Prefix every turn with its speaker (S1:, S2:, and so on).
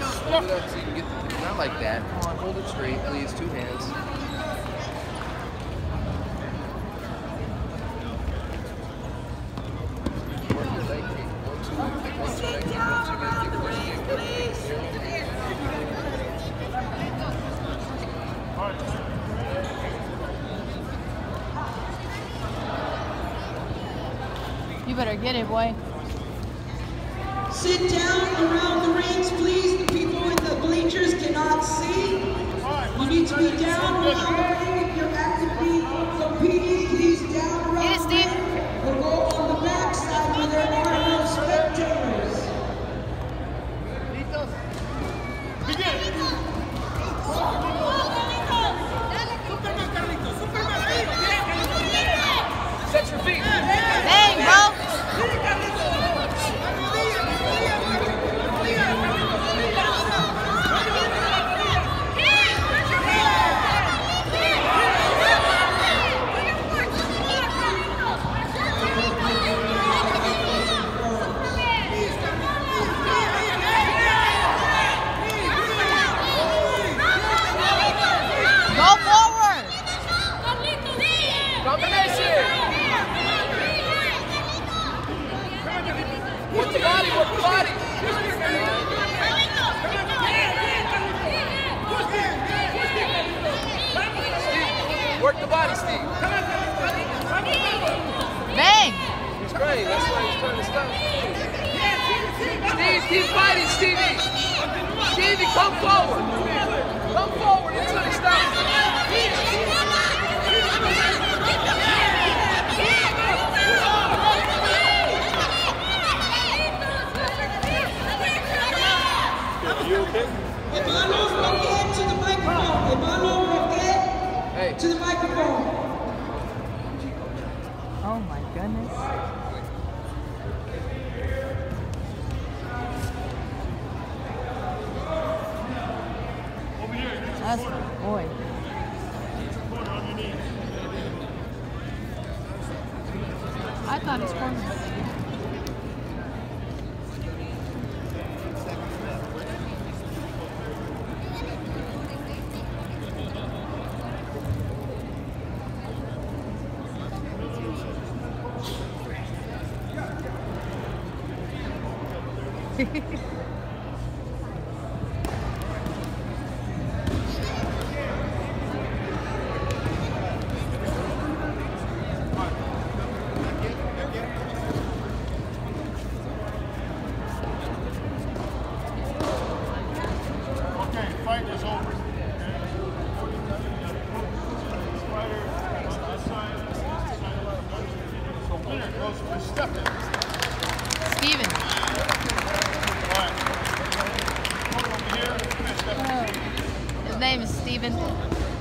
S1: Hold it up so you can get the, not like that. Come on, hold it straight, please. 2 hands. Work your leg kick. 1, 2, take 1, 2, leg kick. 1, 2, leg kick. 1, 2, leg
S2: kick. You better get it, boy.
S3: Sit down around the rings, please. The people in the bleachers cannot see. You need to be down around the ring if you're actively competing. Please down around the ring. Or go on the back side where there are no spectators.
S4: Begin.
S1: Set your feet.
S2: Bang, bro.
S1: Work the body, work the body. Steve, work the body, Steve.
S2: Bang!
S1: He's great, that's why he's trying to stop. Steve, keep fighting, Stevie. Stevie, come forward. Come forward until he stops.
S4: You okay?
S3: Emmanuel Roquet to the microphone. Emmanuel Roquet to the microphone.
S2: Oh my goodness. That's my boy. I thought his corner.
S4: Okay, fight is over. So winner goes to Stefan.
S2: Steven.
S4: Over here.
S2: His name is Steven.